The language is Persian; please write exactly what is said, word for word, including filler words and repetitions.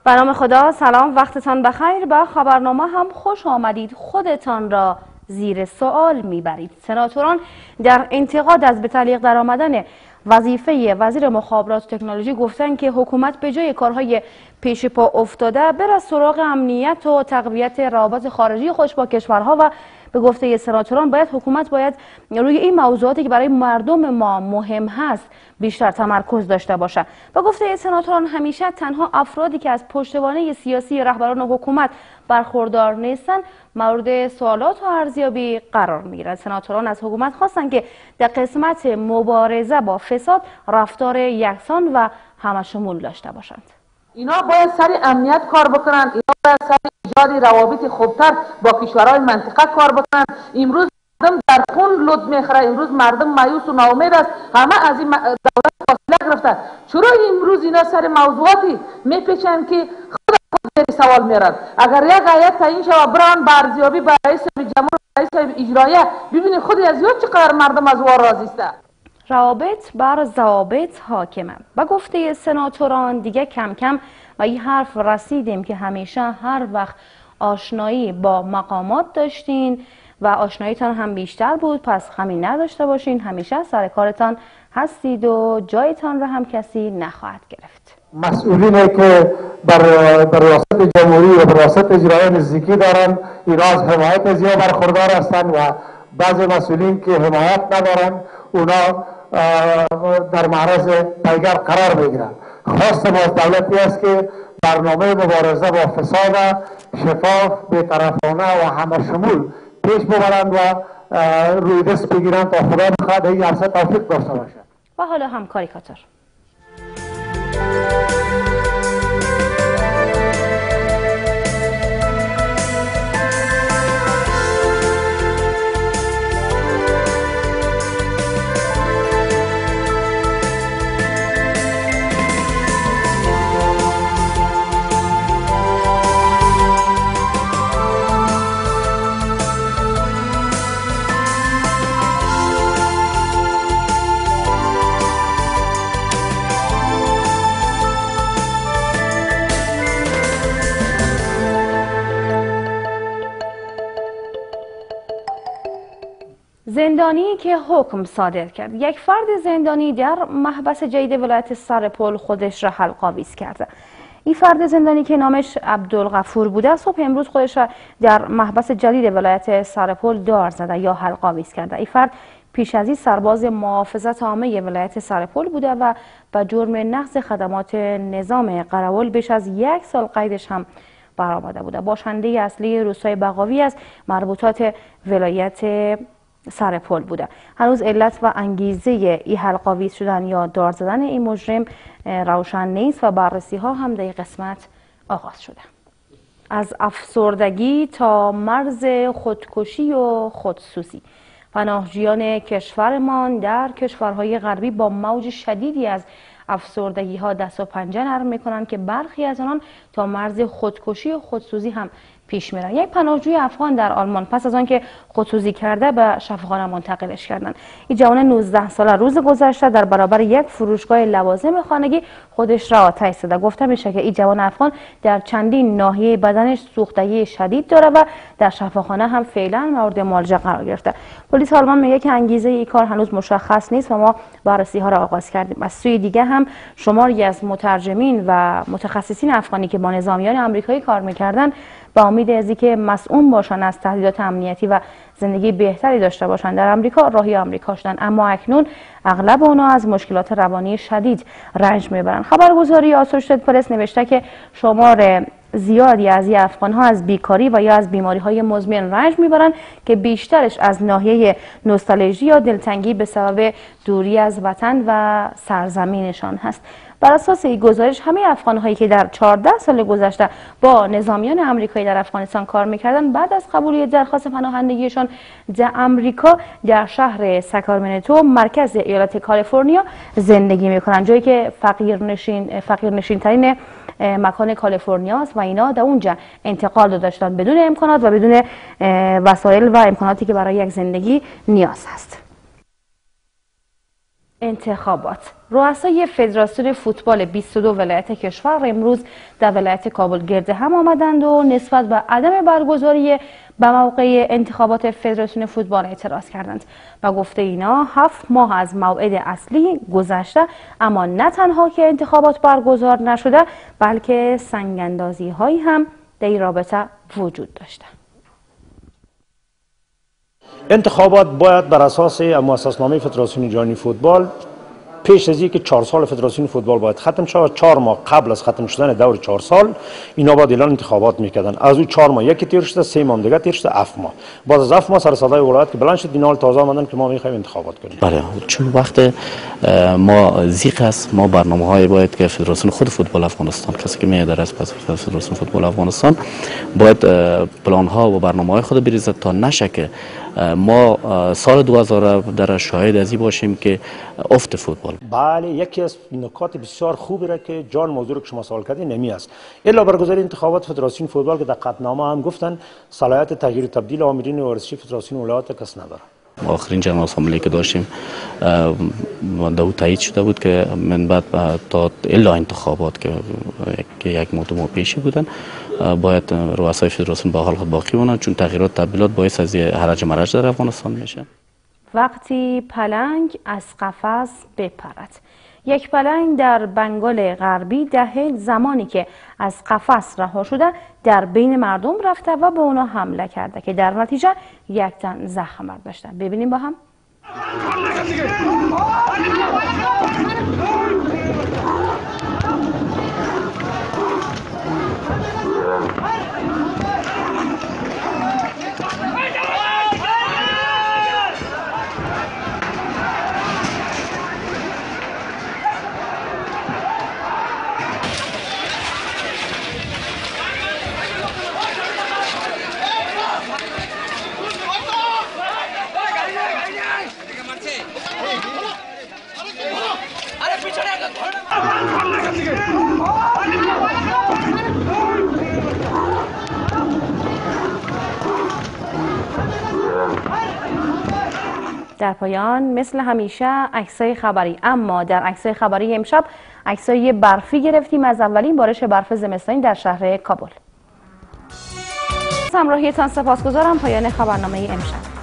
به نام خدا. سلام، وقتتان بخیر. به خبرنامه هم خوش آمدید. خودتان را زیر سوال میبرید. سناتوران در انتقاد از به تعلیق درآمدن وظیفه وزیر مخابرات و تکنولوژی گفتند که حکومت به جای کارهای پیش پا افتاده بر سراغ امنیت و تقویت روابط خارجی خودش با کشورها و به گفته سناتوران باید حکومت باید روی این موضوعاتی که برای مردم ما مهم هست بیشتر تمرکز داشته باشه. به گفته سناتوران همیشه تنها افرادی که از پشتوانه سیاسی رهبران حکومت برخوردار نیستند مورد سوالات و ارزیابی قرار میگیرند. سناتوران از حکومت خواستند که در قسمت مبارزه با فساد رفتار یکسان و همشمول داشته باشند. اینا باید سر امنیت کار بکنند، اینا باید سر ایجاد روابط خوبتر با کشورهای منطقه کار بکنند. امروز مردم در خون لود میخوره، امروز مردم مایوس و ناامید است، همه از این دولت فاصله گرفتند. چرا امروز اینا سر موضوعاتی میپیچند که خود خود زیر سوال میرن؟ اگر یک هیئت تعیین شود بران به ارزیابی به رئیس جمهور رئیس اجراییه، ببینید خود از یاد چقدر مردم از وار راضی است. روابط بر ضوابط حاکمه. با گفته سناتوران دیگه کم کم و این حرف رسیدیم که همیشه هر وقت آشنایی با مقامات داشتین و آشناییتان هم بیشتر بود، پس همین نداشته باشین. همیشه سر کارتان هستید و جایتان را هم کسی نخواهد گرفت. مسئولینی که بر بر ریاست جمهوری و بر ریاست اجرایی نزدیکی دارند اینا از حمایت زیاد برخوردار هستند و بعضی مسئولین که حمایت ندارند اونا در معرض پیگر قرار بگیرند. خواست ما از دولتی است که برنامه مبارزه با فساد شفاف، بی‌طرفانه و همه شمول پیش ببرند و روی دست بگیرند تا خدا بخواد این عرصه توفیق داشته باشد. و حالا هم کاریکاتور. زندانی که حکم صادر کرد. یک فرد زندانی در محبس جدید ولایت سرپل خودش را حلق‌آویز کرده. این فرد زندانی که نامش عبدالغفور بوده صبح امروز خودش را در محبس جدید ولایت سرپل دار زده یا حلق‌آویز کرده. این فرد پیش از این سرباز محافظت عامه ولایت سرپل بوده و با جرم نقض خدمات نظام قراول بیش از یک سال قیدش هم برآمده بوده. باشنده اصلی روستای بقاوی از مربوطات ولایت سرپل بوده. هنوز علت و انگیزه ای حلق‌آویز شدن یا دار زدن این مجرم روشن نیست و بررسی ها هم در این قسمت آغاز شده. از افسردگی تا مرز خودکشی و خودسوزی، پناهجویان کشورمان در کشورهای غربی با موج شدیدی از افسردگی ها دست و پنجه نرم میکنند که برخی از آنان تا مرز خودکشی و خودسوزی هم پیش میرن. یک پناهجوی افغان در آلمان پس از آنکه خودسوزی کرده به شفاخانه منتقلش کردند. این جوان نوزده ساله روز گذشته در برابر یک فروشگاه لوازم خانگی خودش را آتش زده. گفته میشه که این جوان افغان در چندین ناحیه بدنش سوختگی شدید داره و در شفاخانه هم فعلا مورد معالجه قرار گرفته. پلیس آلمان میگه که انگیزه این کار هنوز مشخص نیست و ما بررسی ها را آغاز کردیم. از سوی دیگه هم شماری از مترجمین و متخصصین افغانی که با نظامیان آمریکایی کار میکردن با امید از اینکه مسئول باشند از تهدیدات امنیتی و زندگی بهتری داشته باشند در آمریکا راهی آمریکا شدند، اما اکنون اغلب آنها از مشکلات روانی شدید رنج میبرند. خبرگزاری آسوشیتد پرس نوشته که شمار زیادی از این افغان‌ها از بیکاری و یا از بیماری‌های مزمن رنج میبرند که بیشترش از ناحیه نوستالژی یا دلتنگی به سبب دوری از وطن و سرزمینشان هست. بر اساس این گزارش همه افغان‌هایی که در چهارده سال گذشته با نظامیان آمریکایی در افغانستان کار می‌کردند بعد از قبولی درخواست پناهندگیشان در آمریکا در شهر ساکرامنتو مرکز ایالت کالیفرنیا زندگی می‌کنند، جایی که فقیرنشین فقیرنشین‌ترین مکان کالیفرنیا است و اینا در اونجا انتقال داشتن بدون امکانات و بدون وسایل و امکاناتی که برای یک زندگی نیاز هست. انتخابات. رؤسای فدراسیون فوتبال بیست و دو ولایت کشور امروز در ولایت کابل گرد هم آمدند و نسبت به عدم برگزاری به موقع انتخابات فدراسیون فوتبال اعتراض کردند و گفته اینا هفت ماه از موعد اصلی گذشته، اما نه تنها که انتخابات برگزار نشده بلکه سنگ‌اندازی هایی هم در این رابطه وجود داشته. انتخابات باید بر اساس مؤسسه‌نامه فدراسیون جهانی فوتبال پیش از اینکه چهار سال فدراسیون فوتبال باید ختم شود، چهار ماه قبل از ختم شدن دور چهار سال اینا باید اعلان انتخابات میکردن. از اون چهار ماه یکی تیر شده، سه ماه دیگه تیر شده، هفت ماه. بعد از هفت ماه سر صدای ولایت که بلند شد اینا تازه آمدن که ما میخوایم انتخابات کنیم. بله، چون وقت ما زیق است، ما برنامه‌های باید که فدراسیون خود فوتبال افغانستان، کسی که میاد از پس فدراسیون فوتبال افغانستان باید پلان ها و برنامه‌های خود بریزد تا نشه که ما سال دو هزار در شاهد ازی باشیم که افت فوتبال. بله، یکی از نکات بسیار خوبی را که جان موضوع که شما سوال کردین نمی است. الا برگزاری انتخابات فدراسیون فوتبال که در قطعنامه هم گفتن صلاحیت تغییر و تبدیل آمرین ورزشی فدراسیون ولایت کس نداره. آخرین جنرال اسمبلی که داشتیم دو تایید شده بود که من بعد تا الا انتخابات که یک ماه دو ماه پیشی بودن باید رؤسای فدراسیون با حال خود باقی مانند، چون تغییرات تبدیلات باعث از هرج و مرج در افغانستان میشه. وقتی پلنگ از قفس بپرد. یک پلنگ در بنگال غربی دهل زمانی که از قفس رها شده در بین مردم رفته و به اونا حمله کرده که در نتیجه یک تن زخم برداشته. ببینیم با هم. در پایان مثل همیشه عکسای خبری، اما در عکسای خبری امشب عکسای برفی گرفتیم از اولین بارش برف زمستانی در شهر کابل. همراهیتان سپاسگزارم. پایان خبرنامه امشب.